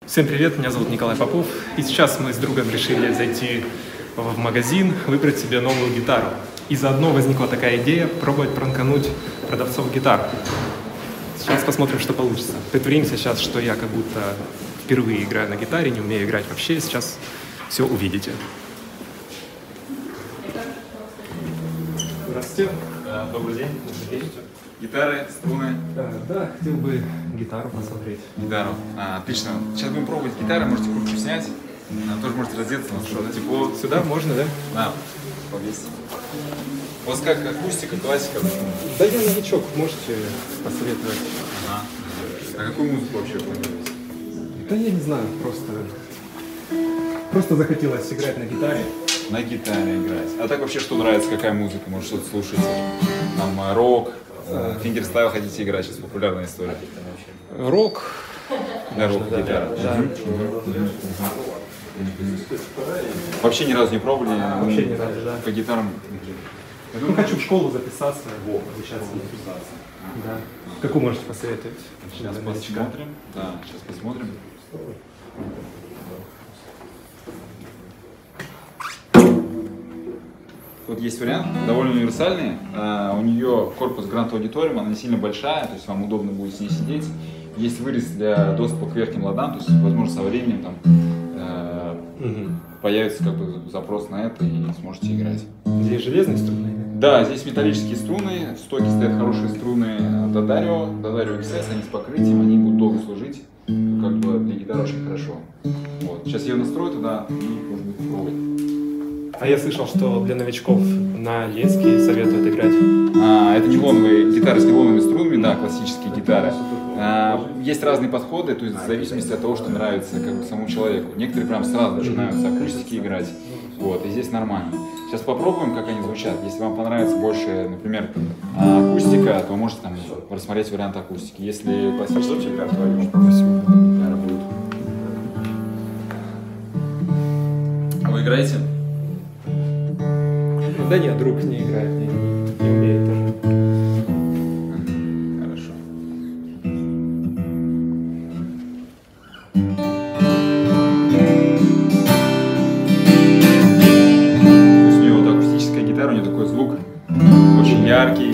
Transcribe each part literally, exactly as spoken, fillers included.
Всем привет, меня зовут Николай Попов, и сейчас мы с другом решили зайти в магазин, выбрать себе новую гитару. И заодно возникла такая идея пробовать пранкануть продавцов гитар. Сейчас посмотрим, что получится. Притворимся сейчас, что я как будто впервые играю на гитаре, не умею играть вообще. Сейчас все увидите. Здравствуйте. Да, добрый день. Добрый день. Гитары, струны. Да, да, хотел бы гитару посмотреть. Гитару. А, отлично. Сейчас будем пробовать гитары, можете куртку снять. А, тоже можете раздеться, у нас что, тепло. Сюда можно, да? Да, повесить. У вас как акустика, классика? Да я новичок, можете посоветовать. Ага. А какую музыку вообще планируете? Да я не знаю, просто... Просто захотелось играть на гитаре. На гитаре играть. А так вообще что нравится, какая музыка? Может что-то слушаете? Там рок, фингерстайл хотите играть, сейчас популярная история. Рок. Да, рок, да, гитара. Да. Угу. Вообще ни разу не пробовали? Вообще ни разу, да. По гитарам? Ну, хочу в школу записаться. Во, обучаться. Да. Какую можете посоветовать? Сейчас посмотрим. Да, сейчас посмотрим. Вот есть вариант, довольно универсальный. Uh, у нее корпус Grand Auditorium, она не сильно большая, то есть вам удобно будет с ней сидеть. Есть вырез для доступа к верхним ладам, то есть, возможно, со временем там uh, угу. появится как бы запрос на это и сможете играть. Здесь железные струны? Да, здесь металлические струны, в стоке стоят хорошие струны D'Addario, D'Addario икс эс, они с покрытием, они будут долго служить, как бы для гитары очень хорошо. Вот. Сейчас я ее настрою туда и можно будет попробовать. А я слышал, что для новичков на леске советуют играть. А, это нейлоновые гитары с нейлоновыми струнами, да, классические гитары. А, есть разные подходы, то есть в зависимости от того, что нравится как бы самому человеку. Некоторые прям сразу начинают с акустики играть, вот, и здесь нормально. Сейчас попробуем, как они звучат. Если вам понравится больше, например, акустика, то можете там рассмотреть вариант акустики. Если классический, то будет. А вы играете? Да нет, друг не играет, не, не умеет тоже. Хорошо. То есть у нее вот акустическая гитара, у нее такой звук очень яркий.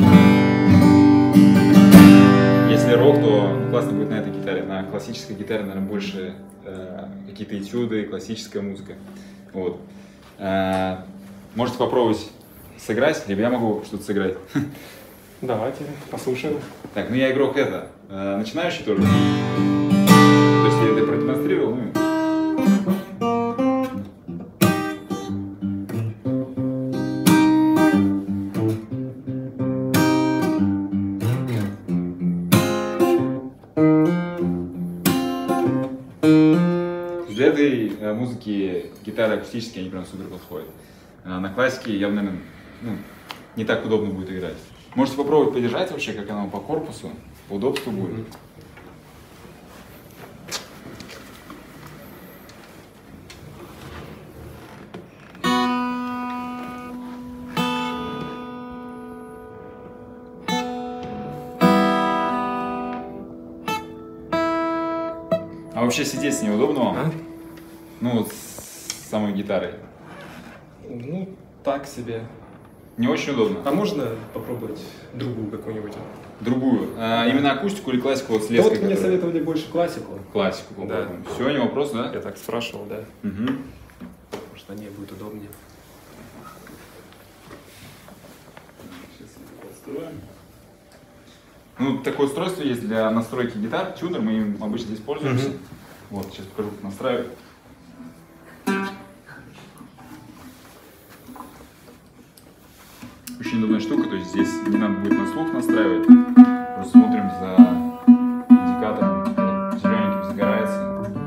Если рок, то классно будет на этой гитаре. На классической гитаре, наверное, больше э, какие-то этюды, классическая музыка. Вот. Э, можете попробовать сыграть, либо я могу что-то сыграть. Давайте, послушаем. Так, ну я игрок это, э, начинающий тоже. То есть я это продемонстрировал, ну... Для этой э, музыки гитары акустические, они прям супер подходят. А на классике я, наверное, ну, не так удобно будет играть. Можете попробовать подержать вообще, как оно по корпусу, по удобству будет. Mm-hmm. А вообще сидеть с ней удобно вам? А? Ну вот с самой гитарой. Ну, так себе. Не очень удобно. А можно попробовать другую какую-нибудь? Другую? А, именно акустику или классику вот с Да леской? вот мне которая... советовали больше классику. Классику попробуем. Да. Все, не вопрос, да? Я так спрашивал, да. Угу. Может, на ней будет удобнее. Сейчас это подстроим. Ну, такое устройство есть для настройки гитар, тюнер, мы им обычно здесь пользуемся. Угу. Вот, сейчас покажу, как настраивать. Очень удобная штука, то есть здесь не надо будет на слух настраивать, просто смотрим за индикатором, зелененьким загорается.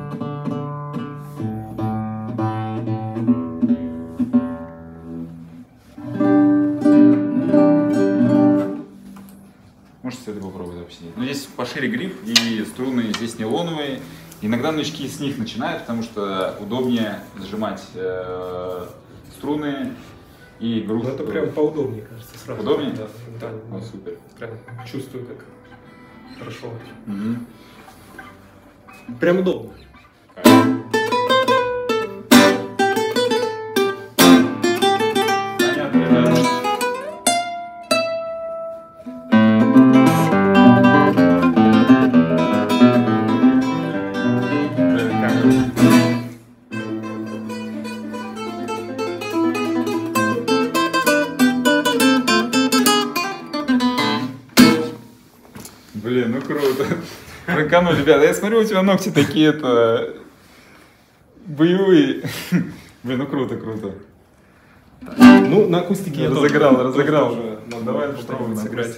Можете с этой попробовать посидеть. Но здесь пошире гриф и струны здесь нейлоновые. Иногда новички с них начинают, потому что удобнее зажимать э, струны. И груз. Ну, это прям поудобнее, кажется, сразу. Удобнее? Да, да. Ну, супер. Прям чувствую, как хорошо. Угу. Прям удобно. Блин, ну круто. Пранканул, ребята. Я смотрю, у тебя ногти такие-то боевые. Блин, ну круто, круто. Ну, на акустике я разыграл, тоже, разыграл. тоже, Ну, ну, давай тоже попробуем сыграть.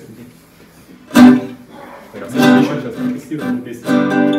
Сейчас Сейчас протестируем песню.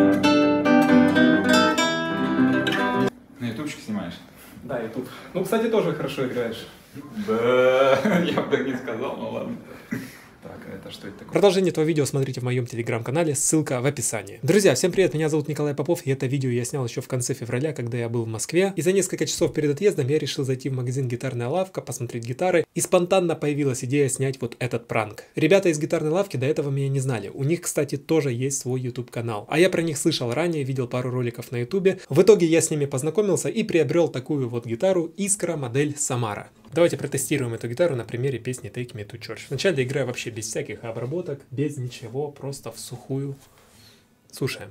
На ютубчик снимаешь? Да, YouTube. Ну, кстати, тоже хорошо играешь. Да, я бы так не сказал, ну ладно. Так, а это что это такое? Продолжение этого видео смотрите в моем телеграм-канале, ссылка в описании. Друзья, всем привет, меня зовут Николай Попов, и это видео я снял еще в конце февраля, когда я был в Москве. И за несколько часов перед отъездом я решил зайти в магазин «Гитарная лавка», посмотреть гитары, и спонтанно появилась идея снять вот этот пранк. Ребята из «Гитарной лавки» до этого меня не знали, у них, кстати, тоже есть свой YouTube-канал. А я про них слышал ранее, видел пару роликов на YouTube. В итоге я с ними познакомился и приобрел такую вот гитару Искра модель Самара. Давайте протестируем эту гитару на примере песни Take Me to Church. Вначале играю вообще без всяких обработок, без ничего, просто в сухую. Слушаем.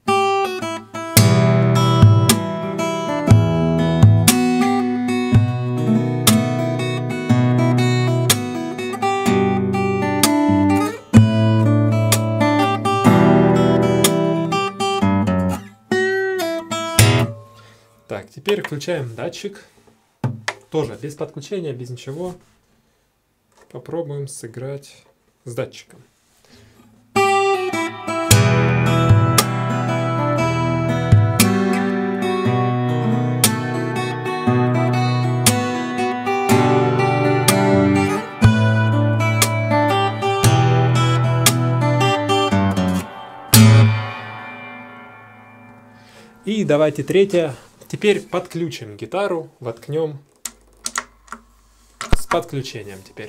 Так, теперь включаем датчик. Тоже без подключения, без ничего. Попробуем сыграть с датчиком. И давайте третье. Теперь подключим гитару, воткнем. С подключением теперь.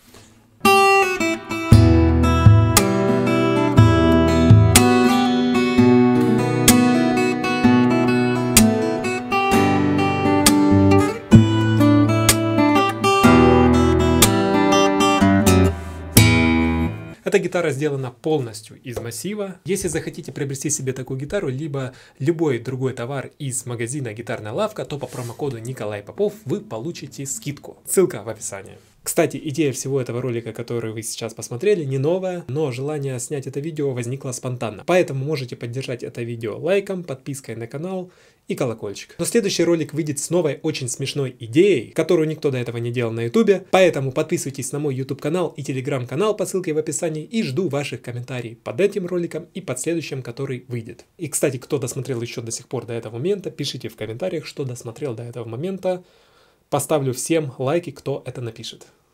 Эта гитара сделана полностью из массива. Если захотите приобрести себе такую гитару, либо любой другой товар из магазина «Гитарная лавка», то по промокоду Николай Попов вы получите скидку. Ссылка в описании. Кстати, идея всего этого ролика, который вы сейчас посмотрели, не новая, но желание снять это видео возникло спонтанно. Поэтому можете поддержать это видео лайком, подпиской на канал и колокольчик. Но следующий ролик выйдет с новой очень смешной идеей, которую никто до этого не делал на ютубе. Поэтому подписывайтесь на мой ютуб канал и телеграм-канал по ссылке в описании и жду ваших комментариев под этим роликом и под следующим, который выйдет. И, кстати, кто досмотрел еще до сих пор до этого момента, пишите в комментариях, что досмотрел до этого момента. Поставлю всем лайки, кто это напишет.